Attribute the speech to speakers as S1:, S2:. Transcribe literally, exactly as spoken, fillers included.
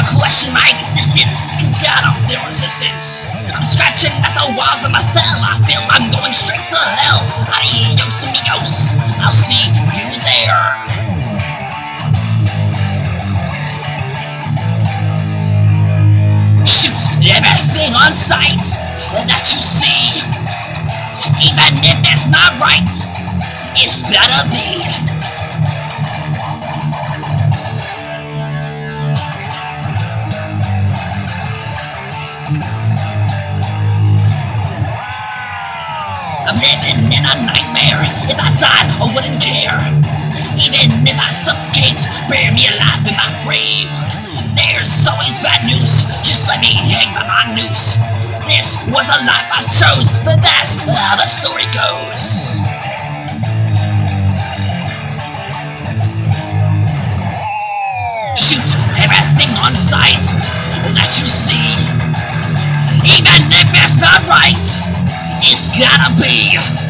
S1: question my existence, cause God, I'm feeling resistance. I'm scratching at the walls of my cell. I feel I'm going straight to hell. Adios amigos, I'll see you there. Shoot everything on sight that you see, even if it's not right, it's gotta be. I'm living in a nightmare. If I died, I wouldn't care. Even if I suffocate, bury me alive in my grave. There's always bad news, just let me hang by my noose. This was a life I chose, but that's how the story goes. Shoot everything on sight that you see, even if it's not right, it's gotta be.